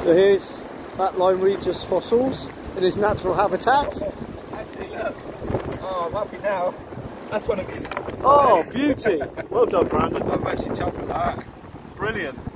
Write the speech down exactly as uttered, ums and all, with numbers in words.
So here's that Lyme Regis fossils in his natural habitat. Actually, look. Oh, I'm happy now. That's one of the... Oh, beauty! Well done, Brandon. I'm actually chuffed with that. Brilliant.